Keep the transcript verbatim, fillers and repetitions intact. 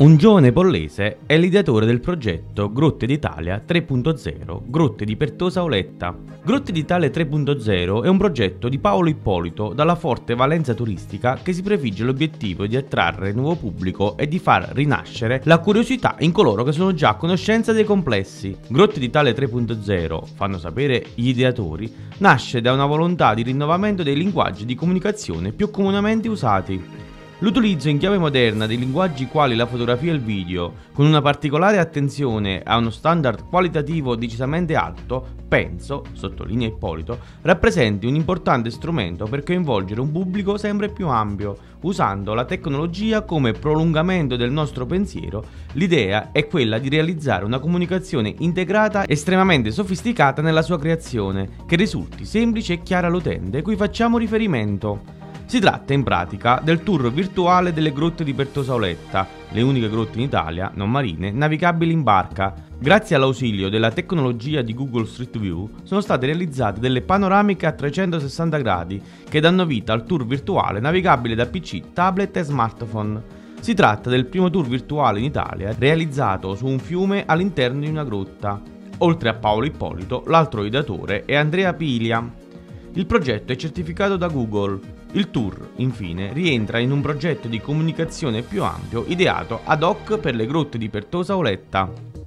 Un giovane pollese è l'ideatore del progetto Grotte d'Italia tre punto zero, Grotte di Pertosa Auletta. Grotte d'Italia tre punto zero è un progetto di Paolo Ippolito dalla forte valenza turistica che si prefigge l'obiettivo di attrarre nuovo pubblico e di far rinascere la curiosità in coloro che sono già a conoscenza dei complessi. Grotte d'Italia tre punto zero, fanno sapere gli ideatori, nasce da una volontà di rinnovamento dei linguaggi di comunicazione più comunemente usati. L'utilizzo in chiave moderna di linguaggi quali la fotografia e il video, con una particolare attenzione a uno standard qualitativo decisamente alto, penso, sottolinea Ippolito, rappresenti un importante strumento per coinvolgere un pubblico sempre più ampio. Usando la tecnologia come prolungamento del nostro pensiero, l'idea è quella di realizzare una comunicazione integrata estremamente sofisticata nella sua creazione, che risulti semplice e chiara all'utente cui facciamo riferimento. Si tratta in pratica del tour virtuale delle grotte di Pertosa Auletta, le uniche grotte in Italia, non marine, navigabili in barca. Grazie all'ausilio della tecnologia di Google Street View sono state realizzate delle panoramiche a trecentosessanta gradi che danno vita al tour virtuale navigabile da P C, tablet e smartphone. Si tratta del primo tour virtuale in Italia realizzato su un fiume all'interno di una grotta. Oltre a Paolo Ippolito, l'altro ideatore è Andrea Piglia. Il progetto è certificato da Google. Il tour, infine, rientra in un progetto di comunicazione più ampio ideato ad hoc per le grotte di Pertosa Auletta.